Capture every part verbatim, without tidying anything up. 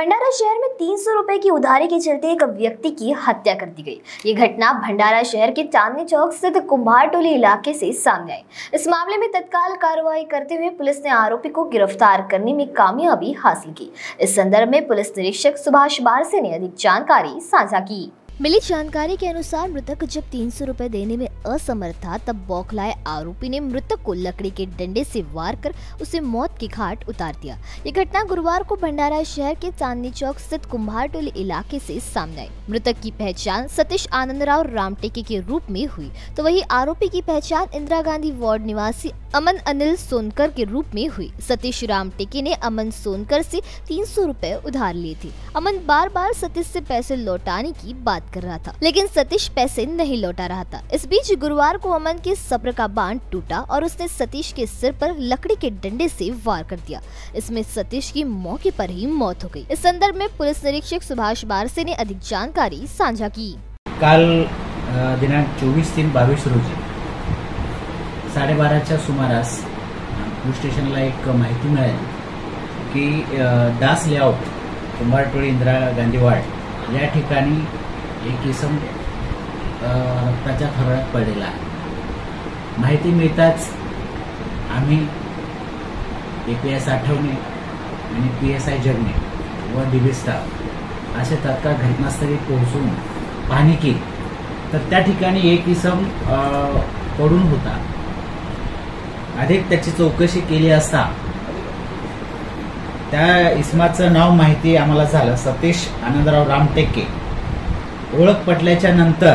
भंडारा शहर में तीन सौ रुपए की उधारी के चलते एक व्यक्ति की हत्या कर दी गई। ये घटना भंडारा शहर के चांदनी चौक स्थित कुम्हार टोली इलाके से सामने आई। इस मामले में तत्काल कार्रवाई करते हुए पुलिस ने आरोपी को गिरफ्तार करने में कामयाबी हासिल की। इस संदर्भ में पुलिस निरीक्षक सुभाष बारसे ने अधिक जानकारी साझा की। मिली जानकारी के अनुसार मृतक जब तीन सौ रुपए देने में असमर्थ था, तब बौखलाए आरोपी ने मृतक को लकड़ी के डंडे से वार कर उसे मौत की घाट उतार दिया। ये घटना गुरुवार को भंडारा शहर के चांदनी चौक स्थित कुम्हार टोली इलाके से सामने आई। मृतक की पहचान सतीश आनंदराव रामटेके के रूप में हुई, तो वही आरोपी की पहचान इंदिरा गांधी वार्ड निवासी अमन अनिल सोनकर के रूप में हुई। सतीश रामटेके ने अमन सोनकर से तीन सौ रुपए उधार लिए थे। अमन बार बार सतीश से पैसे लौटाने की बात कर रहा था, लेकिन सतीश पैसे नहीं लौटा रहा था। इस बीच गुरुवार को अमन के सब्र का बांध टूटा और उसने सतीश के सिर पर लकड़ी के डंडे से वार कर दिया। इसमें सतीश की मौके पर ही मौत हो गई। इस संदर्भ में पुलिस निरीक्षक सुभाष बारसे ने अधिक जानकारी साझा की। काल दिनांक चोवीस तीन बावीस रोजी साडेबाराच्या सुमारास पोलीस स्टेशनला एक माहिती मिळाली की दास लेआउट कुंभारटोळी इंदिरा गांधी वार्ड या ठिकाणी एक इसम रक्ताच्या थरोळ्यात पडलेला आहे। माहिती मिळताच आम्ही ए पी एस आठवणे आणि पी एस आय जगणे व डीबी स्टाफ असे तात्काळ घटनास्थळी पोहोचून पाहणी केली, तर त्या ठिकाणी एक इसम पडून होता। अधिक त्याची चौकशी केली असता त्या इसमाचं नाव माहिती आम्हाला झालं सतीश आनंदराव रामटेके। ओळख पटल्याच्या नंतर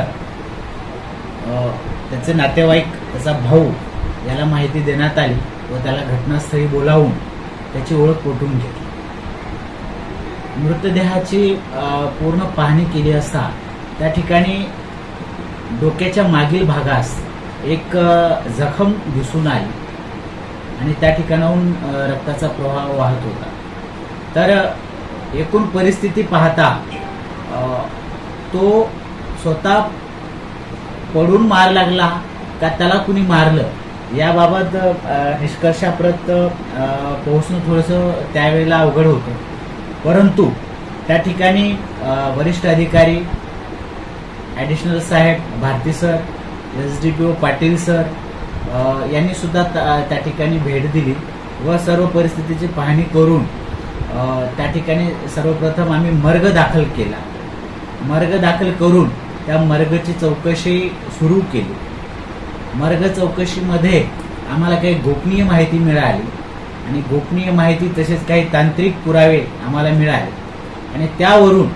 त्याचे नातेवाईक, त्याचा भाऊ याला माहिती देण्यात आली व त्याला घटनास्थळी बोलावून त्याची ओळख पटवून घेतली। मृतदेहाची पूर्ण पाहणी केली असता त्या ठिकाणी डोक्याच्या मागील भागास एक जखम दिसून आली आणि त्या ठिकाणाहून रक्ताचा प्रवाह वाहत होता। तर एकूण परिस्थिती पाहता तो स्वतः पडून मार लागला का त्याला कुणी मारलं याबाबत निष्कर्षाप्रत पोहोचणं थोडंसं त्यावेळेला अवघड होतं, परंतु त्या ठिकाणी वरिष्ठ अधिकारी ॲडिशनल साहेब Bharati sir, S D P O Patil sir यांनी सुद्धा त्या ठिकाणी भेट दिली व सर्व परिस्थितीची पाहणी करून त्या ठिकाणी सर्वप्रथम आम्ही मर्ग दाखल केला। मर्ग दाखल करून त्या मर्गची चौकशी सुरू केली। मर्ग चौकशीमध्ये आम्हाला काही गोपनीय माहिती मिळाली आणि गोपनीय माहिती तसेच काही तांत्रिक पुरावे आम्हाला मिळाले आणि त्यावरून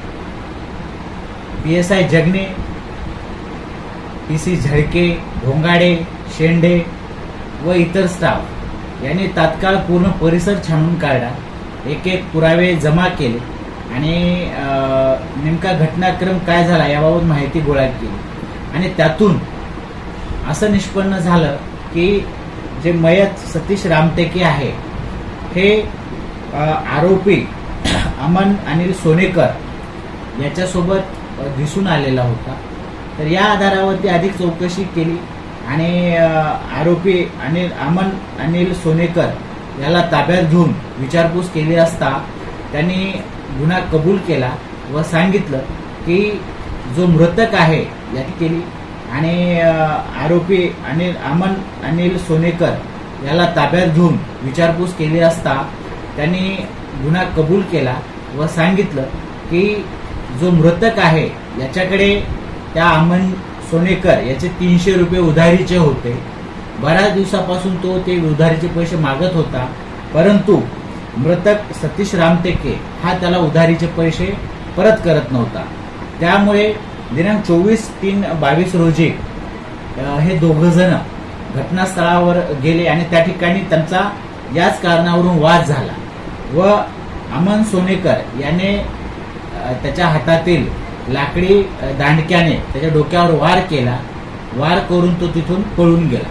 P S I Jagne, P C Jhalke, Bhongade, Shende व इतर स्टाफ यांनी तात्काळ पूर्ण परिसर छानून काढला, एक एक पुरावे जमा केले आणि नेमका घटनाक्रम काय झाला याबाबत माहिती गोळा केली आणि त्यातून असं निष्पन्न झालं की जे मयत सतीश रामटेके आहे हे आरोपी अमन अनिल सोनेकर याच्यासोबत दिसून आलेला होता। तर या आधारावरती अधिक चौकशी केली आणि आरोपी अनिल अमन अनिल सोनेकर याला ताब्यात घेऊन विचारपूस केली असता त्यांनी गुन्हा कबूल केला व सांगितलं की जो मृतक आहे याची केली आणि आरोपी अनिल अमन अनिल सोनेकर याला ताब्यात घेऊन विचारपूस केली असता त्यांनी गुन्हा कबूल केला व सांगितलं की जो मृतक आहे याच्याकडे त्या अमन सोनेकर याचे तीनशे रुपये उधारीचे होते। बऱ्याच दिवसापासून तो ते उधारीचे पैसे मागत होता, परंतु मृतक सतीश रामटेके हा त्याला उधारीचे पैसे परत करत नव्हता। त्यामुळे दिनांक चोवीस तीन बावीस रोजी हे दोघ जण घटनास्थळावर गेले आणि त्या ठिकाणी त्यांचा याच कारणावरून वाद झाला व अमन सोनेकर याने त्याच्या हातातील लाकडी दांडक्याने त्याच्या डोक्यावर वार केला। वार करून तो तिथून पळून गेला।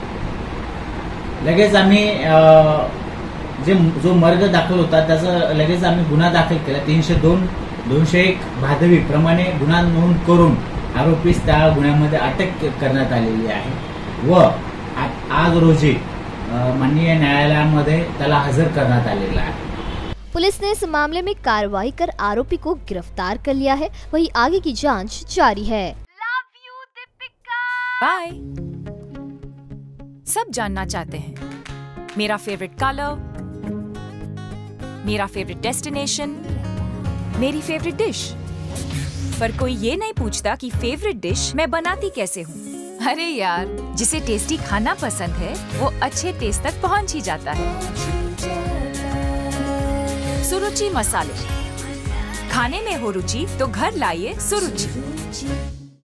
लगेच आम्ही जे जो मर्ग दाखल होता त्याचा लगेच आम्ही गुन्हा दाखल केला। तीनशे दोन दोनशे एक भादवी प्रमाणे गुन्हा नोंद करून आरोपीस त्या गुन्ह्यामध्ये अटक करण्यात आलेली आहे व आज रोजी माननीय न्यायालयामध्ये त्याला हजर करण्यात आलेला आहे। पुलिस ने इस मामले में कार्रवाई कर आरोपी को गिरफ्तार कर लिया है। वहीं आगे की जांच जारी है। बाय। सब जानना चाहते हैं मेरा फेवरेट कलर, मेरा फेवरेट डेस्टिनेशन, मेरी फेवरेट डिश, पर कोई ये नहीं पूछता कि फेवरेट डिश मैं बनाती कैसे हूँ। अरे यार, जिसे टेस्टी खाना पसंद है वो अच्छे टेस्ट तक पहुँच ही जाता है। सुरुचि मसाले, खाने में हो रुचि तो घर लाइए सुरुचि।